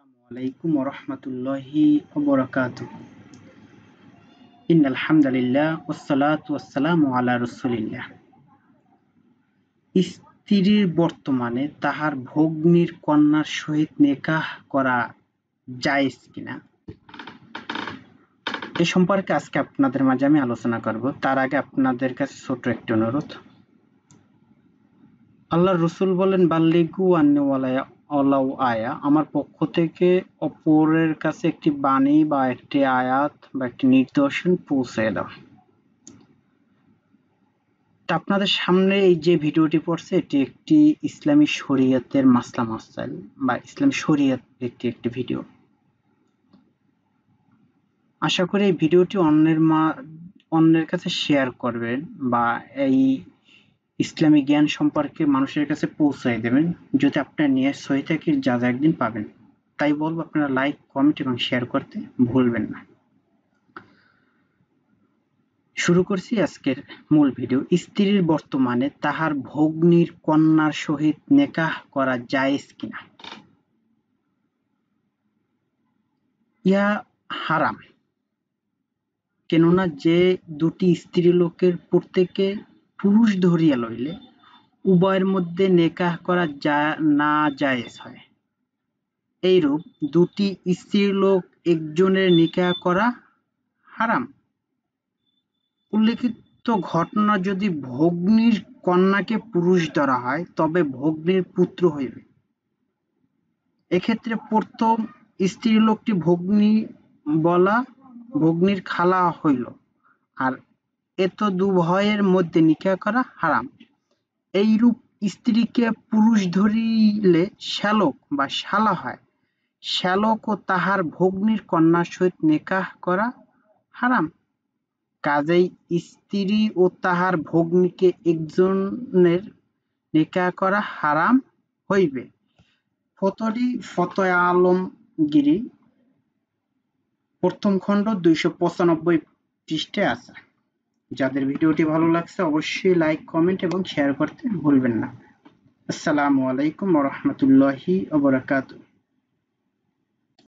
আসসালামু আলাইকুম ওয়া রাহমাতুল্লাহি ওয়া বারাকাতুহু। ইন্নাল হামদালিল্লাহ ওয়াসসালাতু ওয়াসসালামু আলা রাসূলিল্লাহ। স্ত্রীর বর্তমানে তাহার ভগ্নীর কন্যার সহিত নিকাহ করা জায়েজ কিনা, এ সম্পর্কে আজকে আপনাদের মাঝে আমি আলোচনা করব। তার আগে আপনাদের কাছে ছোট্ট একটি অনুরোধ। আল্লাহর রাসূল বলেন, বাল্লিগু আন্নী ওয়ালাউ আয়া, আমার পক্ষ থেকে অপরের কাছে একটি বাণী বা একটি আয়াত বা একটি নিদর্শন পৌঁছে দাও। তা আপনাদের সামনে এই যে ভিডিওটি পড়ছে, এটি একটি ইসলামী শরীয়তের মাসলা মাসাইল বা ইসলামী শরীয়ত একটি ভিডিও। আশা করি এই ভিডিওটি অন্যের কাছে শেয়ার করবেন বা এই ইসলামী জ্ঞান সম্পর্কে মানুষের কাছে পৌঁছায় দেবেন। যদি আপনার নিয়ে সহি থাকে, যা একদিন পাবেন। তাই বলবো, আপনারা লাইক, কমেন্ট এবং শেয়ার করতে ভুলবেন না। শুরু করছি আজকের মূল ভিডিও। স্ত্রীর বর্তমানে তাহার ভগ্নীর কন্যার সহিত নিকাহ করা জায়েজ কিনা। ইহা হারাম, কেননা যে দুটি স্ত্রীলোকের প্রত্যেকে পুরুষ ধরিয়া লইলে উভয়ের মধ্যে নিকাহ করা না জায়েজ হয়। এইরূপ দুটি স্ত্রীলোক একজনের নিকাহ করা হারাম। উল্লেখিত ঘটনা যদি ভগ্নীর কন্যাকে পুরুষ ধরা হয়, তবে ভগ্নীর পুত্র হইবে। এক্ষেত্রে প্রথম স্ত্রীলোকটি ভগ্নী বলা ভগ্নীর খালা হইল, আর এতদুভয়ের মধ্যে নিকাহ করা হারাম। এইরূপ স্ত্রীকে পুরুষ ধরিলে শ্যালক বা শালা হয়। শ্যালক ও তাহার ভগ্নীর কন্যার সহিত নিকাহ করা হারাম। কাজেই স্ত্রী ও তাহার ভগ্নীকে একজনের নিকাহ করা হারাম হইবে। ফতোয়াটি ফতোয়া আলমগীরি, প্রথম খণ্ড 295 পৃষ্ঠায় আছে। যাদের ভিডিওটি ভালো লাগছে অবশ্যই লাইক, কমেন্ট এবং শেয়ার করতে ভুলবেন না। আসসালামু আলাইকুম ওয়া রাহমাতুল্লাহি ওয়া বারাকাতুহু।